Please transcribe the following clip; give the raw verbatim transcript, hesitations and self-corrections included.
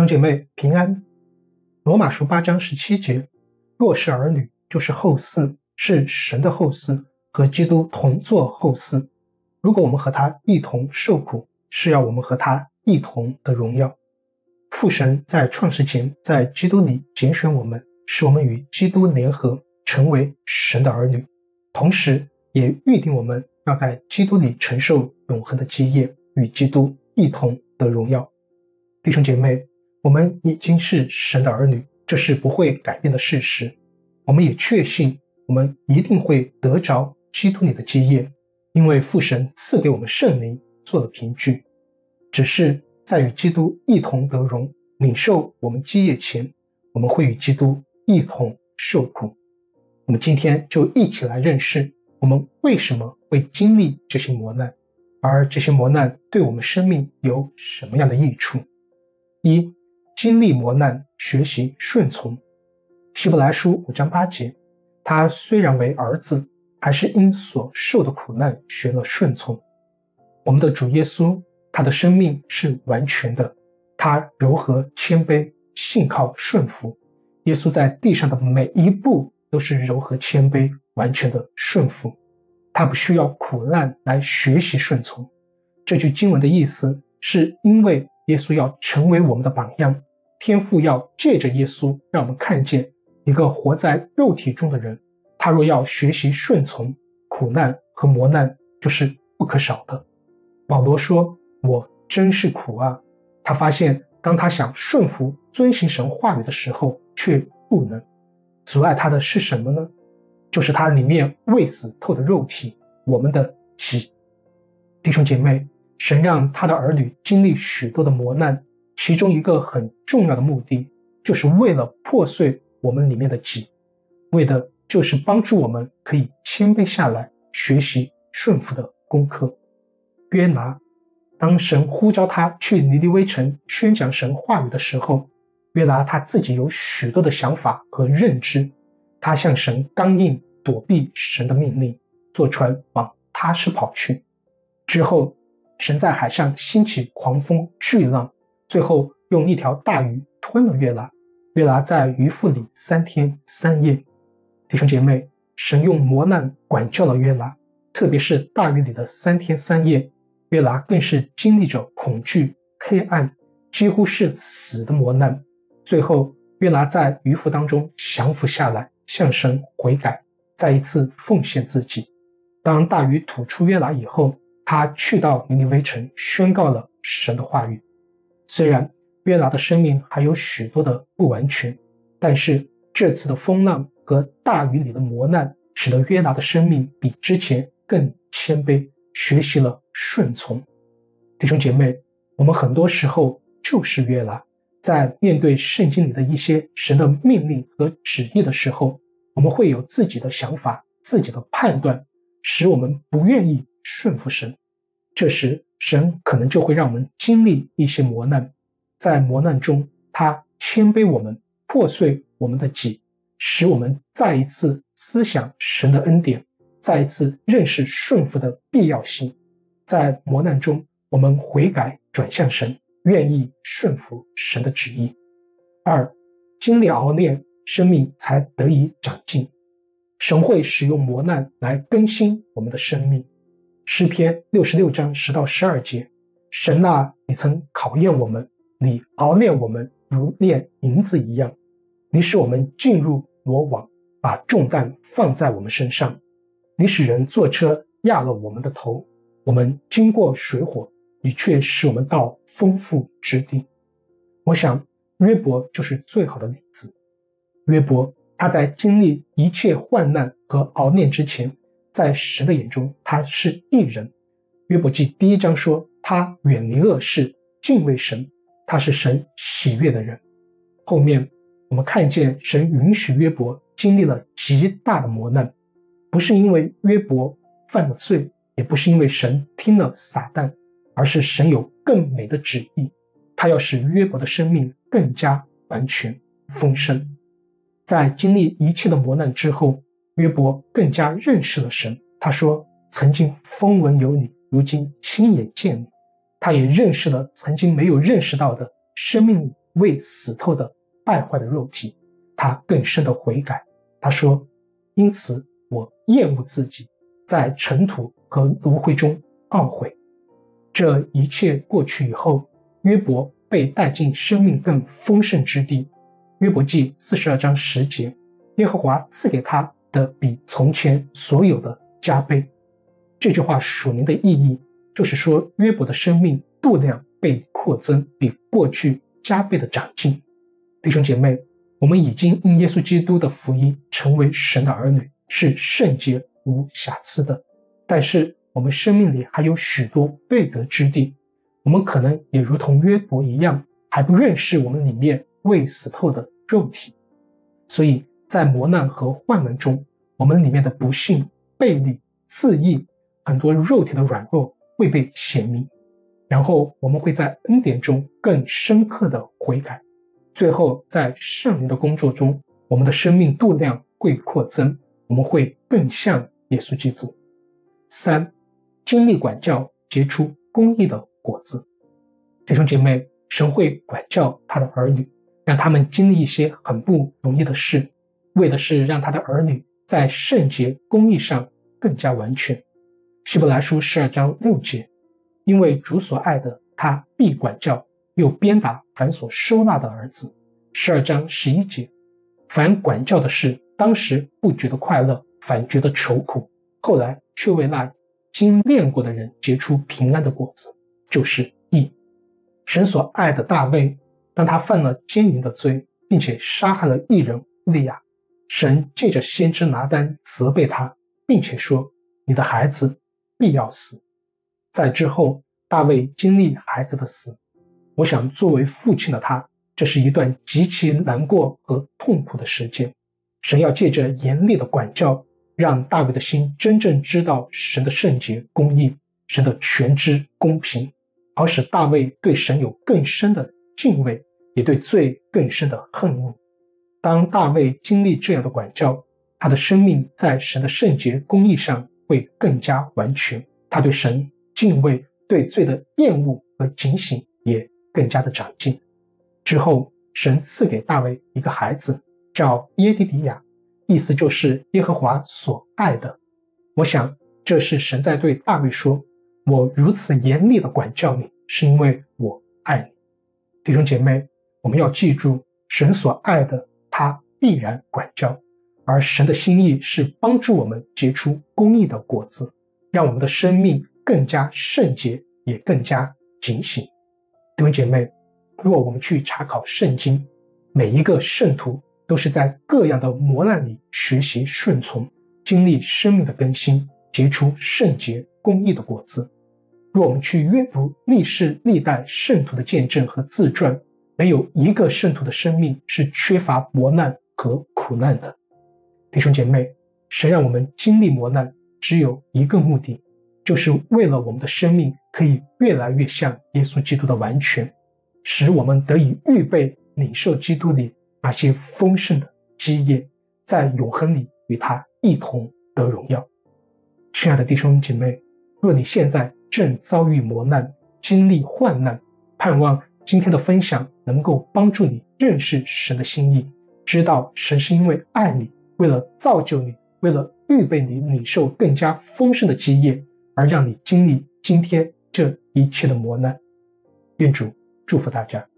兄姐妹平安。罗马书八章十七节，若是儿女，就是后嗣，是神的后嗣，和基督同作后嗣。如果我们和他一同受苦，是要我们和他一同得荣耀。父神在创世前在基督里拣选我们，使我们与基督联合，成为神的儿女，同时也预定我们要在基督里承受永恒的基业，与基督一同得荣耀。弟兄姐妹，我们已经是神的儿女，这是不会改变的事实。我们也确信我们一定会得着基督里的基业，因为父神赐给我们圣灵做了凭据。只是在与基督一同得荣，领受我们基业前，我们会与基督一同受苦。我们今天就一起来认识我们为什么会经历这些磨难，而这些磨难对我们生命有什么样的益处。一、经历磨难，学习顺从。希伯来书五章八节，他虽然为儿子，还是因所受的苦难学了顺从。我们的主耶稣，他的生命是完全的，他柔和谦卑，信靠顺服。耶稣在地上的每一步都是柔和谦卑，完全的顺服。他不需要苦难来学习顺从。这句经文的意思是因为耶稣要成为我们的榜样，天父要借着耶稣让我们看见一个活在肉体中的人，他若要学习顺从，苦难和磨难就是不可少的。保罗说，我真是苦啊。他发现当他想顺服遵行神话语的时候却不能。阻碍他的是什么呢？就是他里面未死透的肉体，我们的己。弟兄姐妹，神让他的儿女经历许多的磨难，其中一个很重要的目的，就是为了破碎我们里面的己，为的就是帮助我们可以谦卑下来，学习顺服的功课。约拿，当神呼召他去尼尼微城宣讲神话语的时候，约拿他自己有许多的想法和认知，他向神刚硬，躲避神的命令，坐船往他施跑去。之后神在海上兴起狂风巨浪，最后用一条大鱼吞了约拿。约拿在鱼腹里三天三夜。弟兄姐妹，神用磨难管教了约拿，特别是大鱼里的三天三夜，约拿更是经历着恐惧、黑暗，几乎是死的磨难。最后约拿在鱼腹当中降服下来，向神悔改，再一次奉献自己。当大鱼吐出约拿以后，他去到尼尼微城宣告了神的话语。虽然约拿的生命还有许多的不完全，但是这次的风浪和大鱼里的磨难使得约拿的生命比之前更谦卑，学习了顺从。弟兄姐妹，我们很多时候就是约拿，在面对圣经里的一些神的命令和旨意的时候，我们会有自己的想法，自己的判断，使我们不愿意顺服神。这时神可能就会让我们经历一些磨难，在磨难中他谦卑我们，破碎我们的己，使我们再一次思想神的恩典，再一次认识顺服的必要性。在磨难中我们悔改转向神，愿意顺服神的旨意。二、经历熬炼，生命才得以长进。神会使用磨难来更新我们的生命。诗篇六十六章十到十二节，神啊，你曾考验我们，你熬炼我们如炼银子一样，你使我们进入罗网，把重担放在我们身上，你使人坐车压了我们的头，我们经过水火，你却使我们到丰富之地。我想约伯就是最好的例子。约伯他在经历一切患难和熬炼之前，在神的眼中他是义人。约伯记第一章说，他远离恶事，敬畏神，他是神喜悦的人。后面我们看见神允许约伯经历了极大的磨难，不是因为约伯犯了罪，也不是因为神听了撒旦，而是神有更美的旨意，他要使约伯的生命更加完全丰盛。在经历一切的磨难之后，约伯更加认识了神。他说，曾经风闻有你，如今亲眼见你。他也认识了曾经没有认识到的生命里未死透的败坏的肉体，他更深的悔改。他说，因此我厌恶自己，在尘土和炉灰中懊悔。这一切过去以后，约伯被带进生命更丰盛之地。约伯记四十二章十节，耶和华赐给他的比从前所有的加倍。这句话属灵的意义就是说，约伯的生命度量被扩增，比过去加倍的长进。弟兄姐妹，我们已经因耶稣基督的福音成为神的儿女，是圣洁无瑕疵的。但是我们生命里还有许多未得之地，我们可能也如同约伯一样，还不认识我们里面未死透的肉体。所以在磨难和患难中，我们里面的不幸、悖逆、自义，很多肉体的软弱会被显明，然后我们会在恩典中更深刻的悔改，最后在圣灵的工作中，我们的生命度量会扩增，我们会更像耶稣基督。三、经历管教结出公义的果子。弟兄姐妹，神会管教他的儿女，让他们经历一些很不容易的事，为的是让他的儿女在圣洁公义上更加完全。希伯来书十二章六节，因为主所爱的，他必管教，又鞭打凡所收纳的儿子。十二章十一节，凡管教的事，当时不觉得快乐，反觉得愁苦，后来却为那经练过的人结出平安的果子，就是义。神所爱的大卫，当他犯了奸淫的罪，并且杀害了义人乌利亚，神借着先知拿单责备他，并且说，你的孩子必要死。在之后，大卫经历孩子的死，我想作为父亲的他，这是一段极其难过和痛苦的时间。神要借着严厉的管教，让大卫的心真正知道神的圣洁公义，神的全知公平，好使大卫对神有更深的敬畏，也对罪更深的恨恶。当大卫经历这样的管教，他的生命在神的圣洁公义上会更加完全，他对神敬畏、对罪的厌恶和警醒也更加的长进。之后，神赐给大卫一个孩子，叫耶底底亚，意思就是耶和华所爱的。我想这是神在对大卫说，我如此严厉的管教你，是因为我爱你。弟兄姐妹，我们要记住，神所爱的，他必然管教，而神的心意是帮助我们结出公义的果子，让我们的生命更加圣洁，也更加警醒。弟兄姐妹，若我们去查考圣经，每一个圣徒都是在各样的磨难里学习顺从，经历生命的更新，结出圣洁公义的果子。若我们去阅读历世历代圣徒的见证和自传，没有一个圣徒的生命是缺乏磨难和苦难的。弟兄姐妹，神让我们经历磨难只有一个目的，就是为了我们的生命可以越来越像耶稣基督的完全，使我们得以预备领受基督里那些丰盛的基业，在永恒里与他一同得荣耀。亲爱的弟兄姐妹，若你现在正遭遇磨难，经历患难，盼望今天的分享能够帮助你认识神的心意，知道神是因为爱你，为了造就你，为了预备你领受更加丰盛的基业，而让你经历今天这一切的磨难。愿主祝福大家。